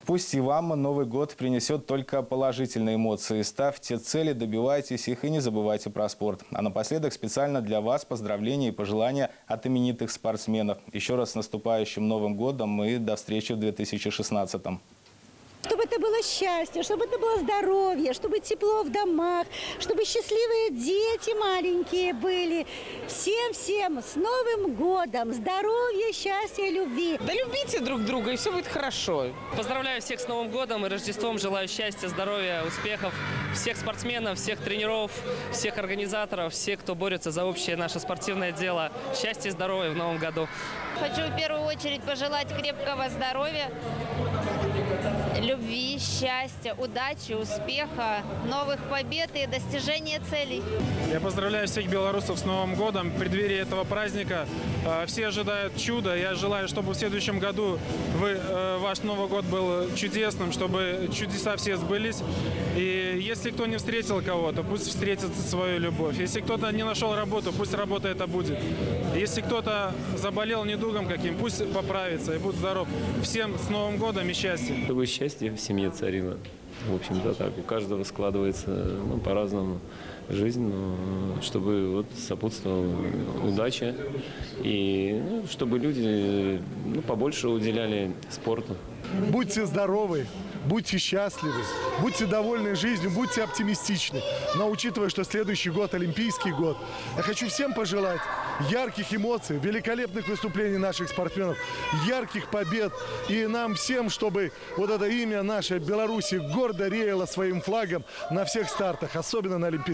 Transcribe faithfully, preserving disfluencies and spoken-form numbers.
Пусть и вам Новый год принесет только положительные эмоции. Ставьте цели, добивайтесь их и не забывайте про спорт. А напоследок специально для вас поздравления и пожелания от именитых спортсменов. Еще раз с наступающим Новым годом и до встречи в две тысячи шестнадцатом. Чтобы это было счастье, чтобы это было здоровье, чтобы тепло в домах, чтобы счастливые дети маленькие были. Всем-всем с Новым годом! Здоровья, счастья, любви! Да любите друг друга, и все будет хорошо. Поздравляю всех с Новым годом и Рождеством. Желаю счастья, здоровья, успехов. Всех спортсменов, всех тренеров, всех организаторов, всех, кто борется за общее наше спортивное дело. Счастья и здоровья в Новом году. Хочу в первую очередь пожелать крепкого здоровья, любви, счастья, удачи, успеха, новых побед и достижения целей. Я поздравляю всех белорусов с Новым годом. В преддверии этого праздника все ожидают чуда. Я желаю, чтобы в следующем году вы, ваш Новый год был чудесным, чтобы чудеса все сбылись. И если кто не встретил кого-то, пусть встретит свою любовь. Если кто-то не нашел работу, пусть работа это будет. Если кто-то заболел недугом каким, пусть поправится и будет здоров. Всем с Новым годом и счастья. Чтобы счастье в семье царило. В общем-то так. У каждого складывается ну, по-разному жизнь, но чтобы вот сопутствовала удача и ну, чтобы люди ну, побольше уделяли спорту. Будьте здоровы, будьте счастливы, будьте довольны жизнью, будьте оптимистичны. Но учитывая, что следующий год – Олимпийский год, я хочу всем пожелать ярких эмоций, великолепных выступлений наших спортсменов, ярких побед. И нам всем, чтобы вот это имя наше Беларуси гордо реяло своим флагом на всех стартах, особенно на Олимпийских.